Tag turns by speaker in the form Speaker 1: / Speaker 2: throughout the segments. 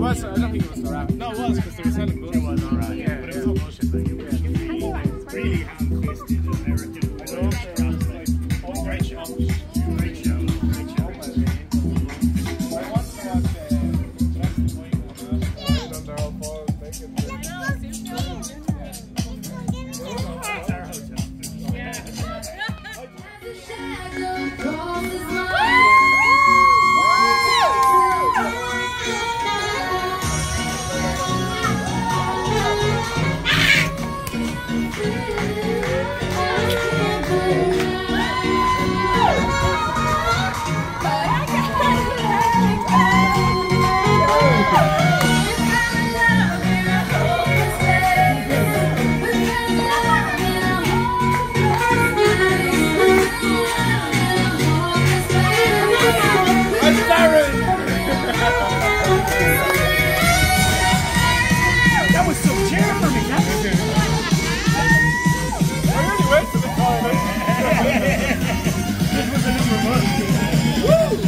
Speaker 1: was. I don't think it was the rap. No, it was because they were selling good. It was alright. Yeah, but it was all bullshit. Like, it was really hand twisted and everything. I love their raps. Like, oh, great show. Great show. Great show. I want to watch Best Boy on their own balls. That's our hotel.
Speaker 2: That was so cheering for me.
Speaker 1: I really went to the toilet.
Speaker 2: This was a number one. Woo!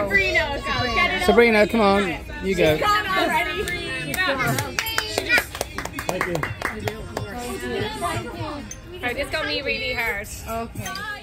Speaker 3: Sabrina, go. Get it
Speaker 4: Sabrina, come on. You go.
Speaker 3: Gone already.
Speaker 2: Thank you.
Speaker 3: Alright, this got me really hard.
Speaker 5: Okay.